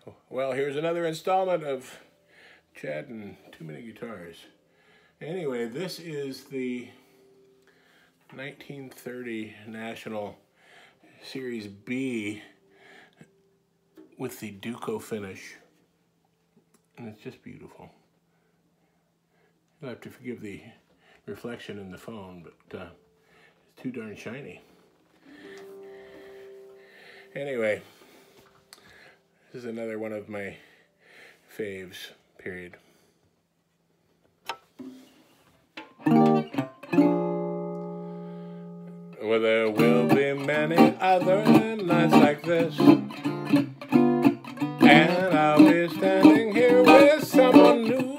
Well, here's another installment of Chad and Too Many Guitars. Anyway, this is the 1930 National Series B with the Duco finish. And it's just beautiful. You'll have to forgive the reflection in the phone, but it's too darn shiny. Anyway, this is another one of my faves, period. Well, there will be many other nights like this, and I'll be standing here with someone new.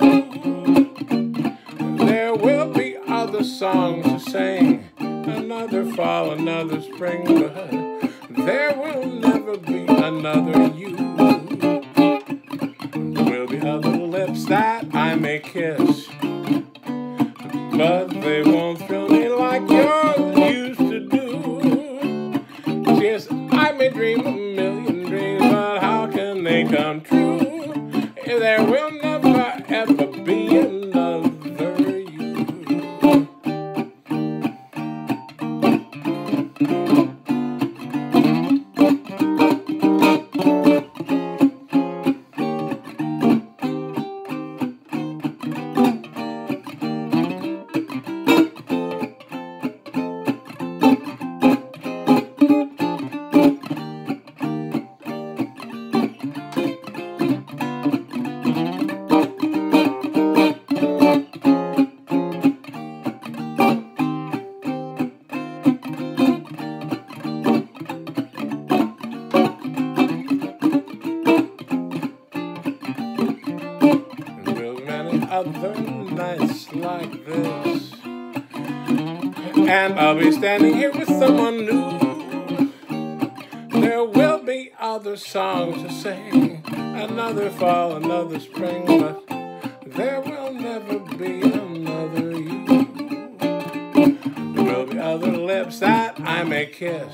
There will be other songs to sing, another fall, another spring, but there will never be another you. There will be other lips that I may kiss, but they won't thrill me like yours used to do. Yes, I may dream a million dreams, but how can they come true? There will never ever be another you. Other nights like this, and I'll be standing here with someone new. There will be other songs to sing, another fall, another spring, but there will never be another you. There will be other lips that I may kiss,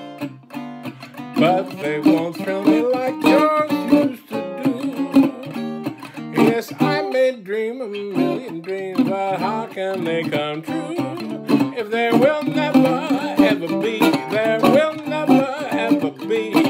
but they won't thrill me like yours used to do. Yes, I may dream a million dreams, but how can they come true? If there will never ever be, there will never ever be